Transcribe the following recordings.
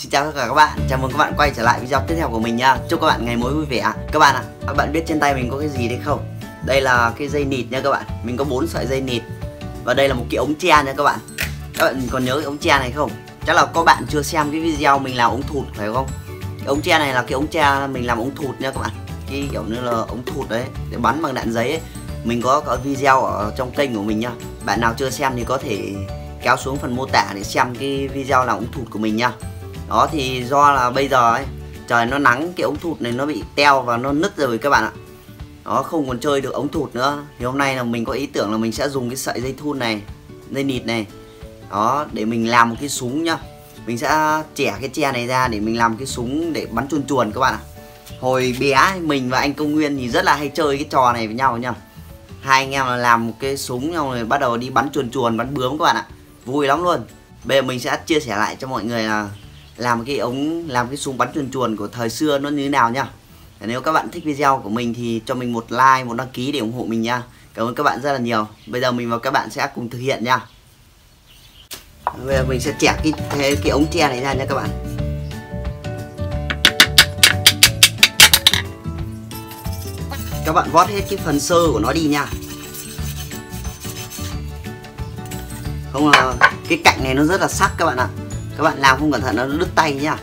Xin chào tất cả các bạn, chào mừng các bạn quay trở lại video tiếp theo của mình nha. Chúc các bạn ngày mới vui vẻ. Các bạn ạ, các bạn biết trên tay mình có cái gì đấy không? Đây là cái dây nịt nha các bạn. Mình có 4 sợi dây nịt. Và đây là một cái ống tre nha các bạn. Các bạn còn nhớ cái ống tre này không? Chắc là có bạn chưa xem cái video mình làm ống thụt phải không? Cái ống tre này là cái ống tre mình làm ống thụt nha các bạn. Cái kiểu như là ống thụt đấy, để bắn bằng đạn giấy ấy. Mình có video ở trong kênh của mình nha. Bạn nào chưa xem thì có thể kéo xuống phần mô tả để xem cái video làm ống thụt của mình nha. Đó thì do là bây giờ ấy, trời nó nắng, cái ống thụt này nó bị teo và nó nứt rồi các bạn ạ. Nó không còn chơi được ống thụt nữa. Thì hôm nay là mình có ý tưởng là mình sẽ dùng cái sợi dây thun này, dây nịt này. Đó, để mình làm một cái súng nhá. Mình sẽ chẻ cái tre này ra để mình làm cái súng để bắn chuồn chuồn các bạn ạ. Hồi bé mình và anh Công Nguyên thì rất là hay chơi cái trò này với nhau nha. Hai anh em là làm một cái súng nhau rồi bắt đầu đi bắn chuồn chuồn, bắn bướm các bạn ạ. Vui lắm luôn. Bây giờ mình sẽ chia sẻ lại cho mọi người là làm cái ống, làm cái súng bắn chuồn chuồn của thời xưa nó như thế nào nhá. Nếu các bạn thích video của mình thì cho mình một like, một đăng ký để ủng hộ mình nha. Cảm ơn các bạn rất là nhiều. Bây giờ mình và các bạn sẽ cùng thực hiện nha. Bây giờ mình sẽ chẻ cái ống tre này ra nha các bạn. Các bạn vót hết cái phần sơ của nó đi nha. Không là cái cạnh này nó rất là sắc các bạn ạ. Các bạn làm không cẩn thận nó đứt tay nhá.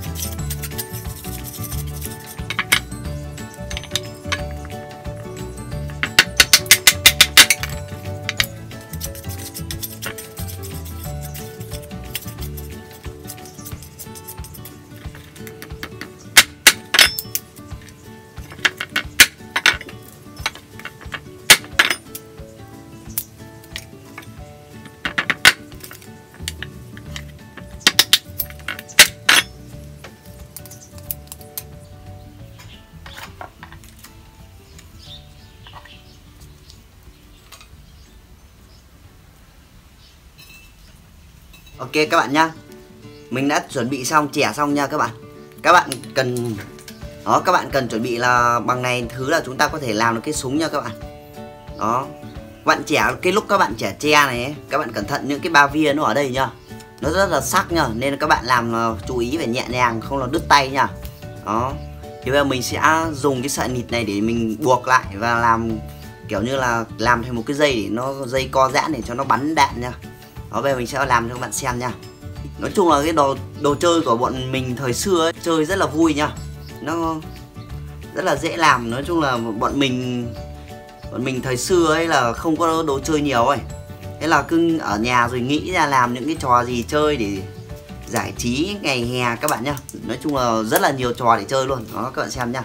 Ok các bạn nhá. Mình đã chuẩn bị xong, chẻ xong nha các bạn. Các bạn cần đó, các bạn cần chuẩn bị là bằng này thứ là chúng ta có thể làm được cái súng nha các bạn. Đó. Các bạn chẻ cái lúc các bạn chẻ tre này ấy, các bạn cẩn thận những cái ba via nó ở đây nhá. Nó rất là sắc nhá, nên các bạn làm chú ý phải nhẹ nhàng không là đứt tay nha. Đó. Thì bây giờ mình sẽ dùng cái sợi nịt này để mình buộc lại và làm kiểu như là làm thành một cái dây để nó dây co giãn để cho nó bắn đạn nha. Đó, bây giờ mình sẽ làm cho các bạn xem nha. Nói chung là cái đồ chơi của bọn mình thời xưa ấy, chơi rất là vui nha. Nó rất là dễ làm. Nói chung là bọn mình thời xưa ấy là không có đồ chơi nhiều ấy. Thế là cứ ở nhà rồi nghĩ ra làm những cái trò gì chơi để giải trí ngày hè các bạn nhá. Nói chung là rất là nhiều trò để chơi luôn. Đó các bạn xem nha.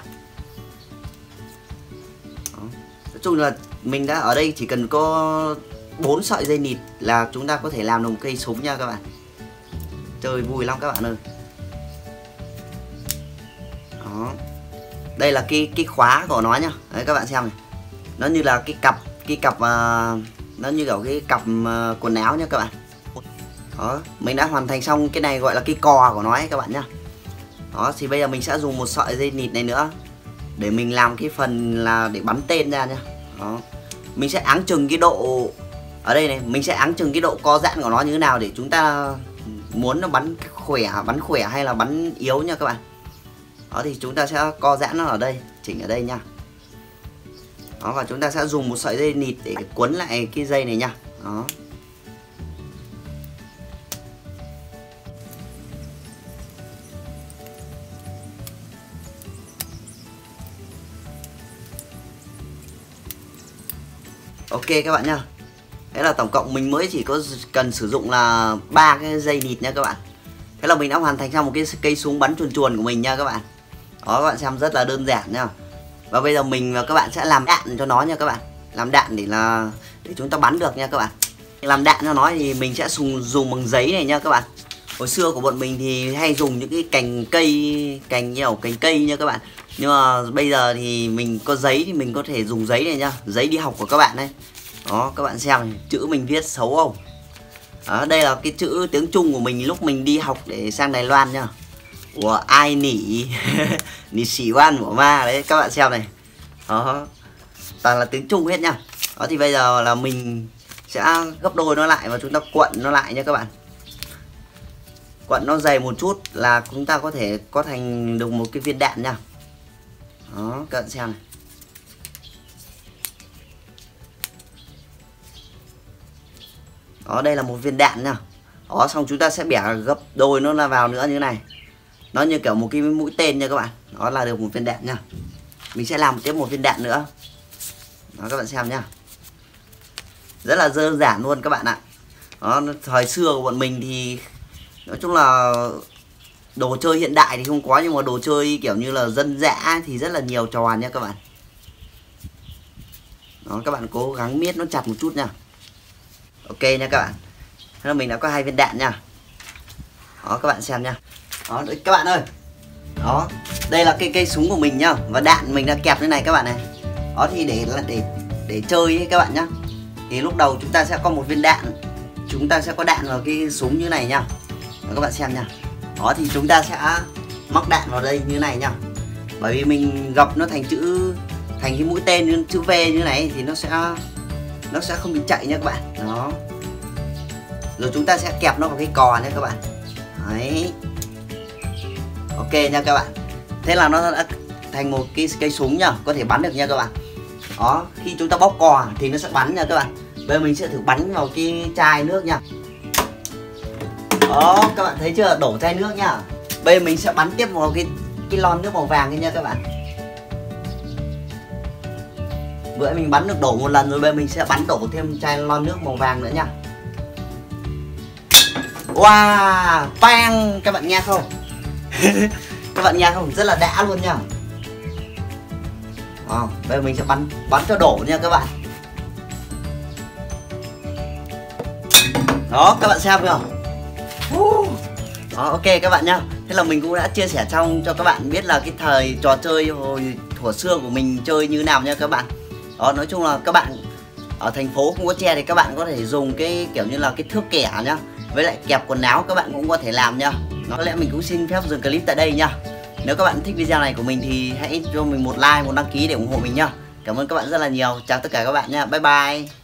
Đó. Nói chung là mình đã ở đây chỉ cần có 4 sợi dây nịt là chúng ta có thể làm được một cây súng nha các bạn. Chơi vui lắm các bạn ơi. Đó. Đây là cái khóa của nó nhá. Đấy các bạn xem này. Nó như là cái cặp nó như kiểu cái cặp quần áo nha các bạn. Đó, mình đã hoàn thành xong cái này gọi là cái cò của nó ấy các bạn nhá. Đó thì bây giờ mình sẽ dùng một sợi dây nịt này nữa để mình làm cái phần là để bắn tên ra nhá. Đó. Mình sẽ áng chừng cái độ ở đây này, mình sẽ áng chừng cái độ co giãn của nó như thế nào để chúng ta muốn nó bắn khỏe hay là bắn yếu nha các bạn. Đó thì chúng ta sẽ co giãn nó ở đây, chỉnh ở đây nha. Đó, và chúng ta sẽ dùng một sợi dây nịt để quấn lại cái dây này nha. Đó. Ok các bạn nha. Thế là tổng cộng mình mới chỉ có cần sử dụng là 3 cái dây nịt nha các bạn. Thế là mình đã hoàn thành xong một cái cây súng bắn chuồn chuồn của mình nha các bạn. Đó các bạn xem rất là đơn giản nha. Và bây giờ mình và các bạn sẽ làm đạn cho nó nha các bạn. Làm đạn để chúng ta bắn được nha các bạn. Làm đạn cho nó thì mình sẽ dùng bằng giấy này nha các bạn. Hồi xưa của bọn mình thì hay dùng những cái cành cây, cành cây nha các bạn. Nhưng mà bây giờ thì mình có giấy thì mình có thể dùng giấy này nha. Giấy đi học của các bạn đây. Đó các bạn xem này, chữ mình viết xấu không? Đó, đây là cái chữ tiếng Trung của mình lúc mình đi học để sang Đài Loan nha. Ủa ai nỉ nỉ xỉ oan của ma đấy các bạn xem này. Đó, toàn là tiếng Trung hết nha. Đó thì bây giờ là mình sẽ gấp đôi nó lại và chúng ta cuộn nó lại nha các bạn. quận nó dày một chút là chúng ta có thể có thành được một cái viên đạn nha. Đó, các bạn xem này. Đó, đây là một viên đạn nha. Đó, xong chúng ta sẽ bẻ gấp đôi nó là vào nữa như thế này. Nó như kiểu một cái mũi tên nha các bạn. Đó là được một viên đạn nha. Mình sẽ làm tiếp một viên đạn nữa. Đó, các bạn xem nha. Rất là đơn giản luôn các bạn ạ. Đó, thời xưa của bọn mình thì nói chung là đồ chơi hiện đại thì không có, nhưng mà đồ chơi kiểu như là dân dã thì rất là nhiều trò nha các bạn. Đó, các bạn cố gắng miết nó chặt một chút nha. Ok nha các bạn. Thế là mình đã có 2 viên đạn nha. Đó, các bạn xem nha. Đó, các bạn ơi. Đó, đây là cây súng của mình nhá, và đạn mình đã kẹp như này các bạn này. Đó thì để chơi ấy các bạn nhá. Thì lúc đầu chúng ta sẽ có một viên đạn, chúng ta sẽ có đạn vào cái súng như này nhá. Đó, các bạn xem nha. Đó thì chúng ta sẽ móc đạn vào đây như này nhá. Bởi vì mình gập nó thành cái mũi tên chữ V như này thì nó sẽ không bị chạy nha các bạn. Đó. Rồi chúng ta sẽ kẹp nó vào cái cò nha các bạn. Đấy. Ok nha các bạn. Thế là nó đã thành một cái cây súng nhá, có thể bắn được nha các bạn. Đó, khi chúng ta bóp cò thì nó sẽ bắn nha các bạn. Bây giờ mình sẽ thử bắn vào cái chai nước nha. Đó, các bạn thấy chưa? Đổ chai nước nhá. Bây giờ mình sẽ bắn tiếp vào cái lon nước màu vàng kia nha các bạn. Vừa mình bắn được đổ một lần rồi, bây giờ mình sẽ bắn đổ thêm chai lon nước màu vàng nữa nha. Wow, bang, các bạn nghe không? Các bạn nghe không? Rất là đã luôn nha. Wow, bây giờ mình sẽ bắn cho đổ nha các bạn. Đó, các bạn xem không? Đó, ok các bạn nhá. Thế là mình cũng đã chia sẻ cho các bạn biết là cái thời trò chơi hồi thuở xưa của mình chơi như nào nha các bạn. Đó, nói chung là các bạn ở thành phố không có tre thì các bạn có thể dùng cái kiểu như là cái thước kẻ nhá, với lại kẹp quần áo các bạn cũng có thể làm nhá. Có lẽ mình cũng xin phép dừng clip tại đây nhá. Nếu các bạn thích video này của mình thì hãy cho mình một like, một đăng ký để ủng hộ mình nhá. Cảm ơn các bạn rất là nhiều. Chào tất cả các bạn nhá. Bye bye.